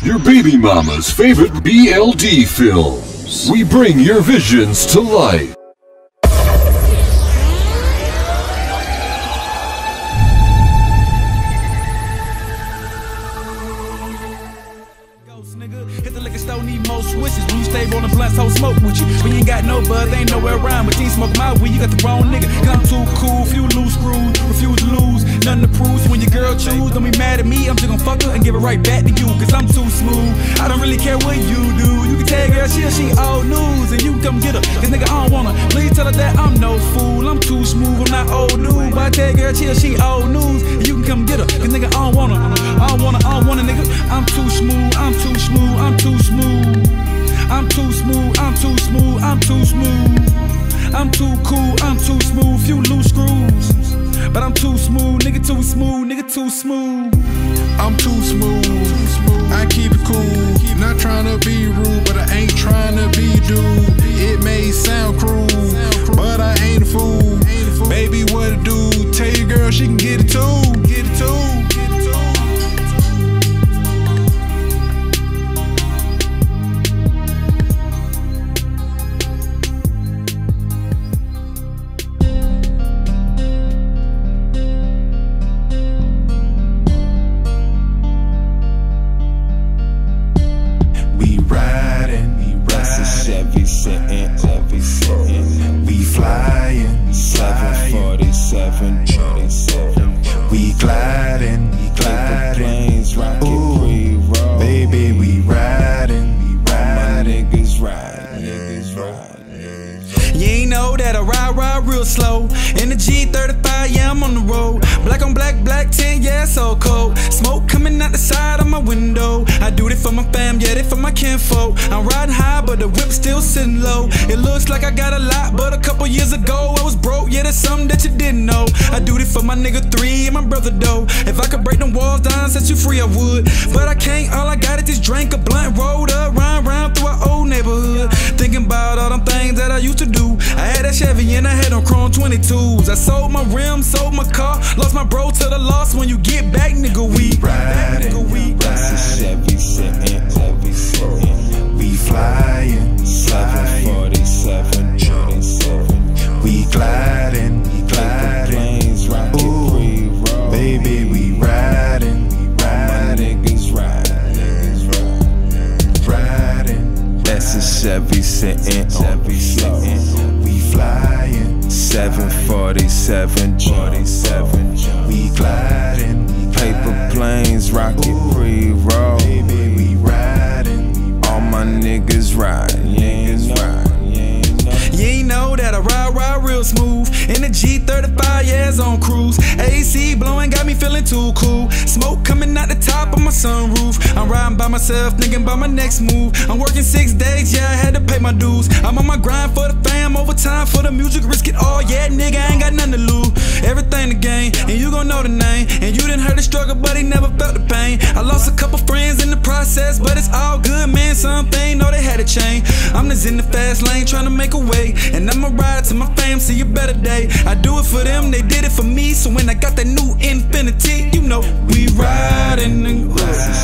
your baby mama's favorite BLD films. We bring your visions to life. Hit the liquor store, need more switches. When you stay rolling blunts, whole smoke with you. When you ain't got no buzz, ain't nowhere around. But you ain't smoke my weed, you got the wrong nigga. Cause I'm too cool, few loose screws, refuse to lose, nothing to prove. So when your girl choose, don't be mad at me, I'm just gonna fuck her and give it right back to you. Cause I'm too smooth, I don't really care what you do. You can tell girl she old news, and you can come get her. Cause nigga, I don't wanna, please tell her that I'm no fool. I'm too smooth, I'm not old news. But I tell girl she old news, and you can come get her. Cause nigga, I don't wanna, nigga. I'm too smooth, I'm too smooth, I'm too smooth. I'm too smooth, I'm too smooth, I'm too smooth. I'm too cool, I'm too smooth, few loose screws. But I'm too smooth, nigga too smooth, nigga too smooth. I'm too smooth, I keep it cool. Not trying to be rude, but I ain't trying to be dude. It may sound cruel, but I ain't a fool. Baby, what it do? Tell your girl she can get it too. Get it too. We flying, 747, we gliding, paper planes, rocket pre-roll. Baby, we riding, my niggas riding. You ain't know that I ride real slow. In the G35, yeah, I'm on the road. Black on black, black 10, yeah, it's so cold. Smoke coming out the side of my window. I do it for my fam, yeah, it for my kinfolk. I'm riding high, but the whip still sitting low. It looks like I got a lot, but a couple years ago I was broke, yeah, that's something that you didn't know. I do it for my nigga 3 and my brother though. If I could break them walls down, set you free, I would. But I can't, all I got is this drink, a blunt, rolled up, round through our old neighborhood. Thinking about all them things that I used to do. I had that Chevy and I had on chrome 22s. I sold my rims, sold my car, lost my bro to the loss. When you get back, nigga, we riding, that's a Chevy sitting, we flying, 747, we gliding, paper planes, rocket pre-roll. Baby, we riding, my niggas riding, that's a Chevy sitting on the floor. We flying, 747, we gliding, paper planes, rocket pre-roll. Baby, we riding, all my niggas riding, You ain't know that I ride real smooth. In the G35, yeah, it's on cruise. AC blowing got me feeling too cool. Smoke coming out the top of my sunroof. I'm riding by myself, thinking about my next move. I'm working 6 days, yeah, I had to pay my dues. I'm on my grind for the fam, overtime for the music, risk it all, yeah, nigga, I ain't got nothing to lose. Everything to gain, and you gon' know the name. And you didn't heard the struggle, but he never felt the pain. I lost a couple friends in the process, but it's all good, man. Something, know they had a change. I'm just in the fast lane, trying to make a way. And I'ma ride to my fam, see a better day. I do it for them, they did it for me. So when I got that new Infinity, you know, we riding.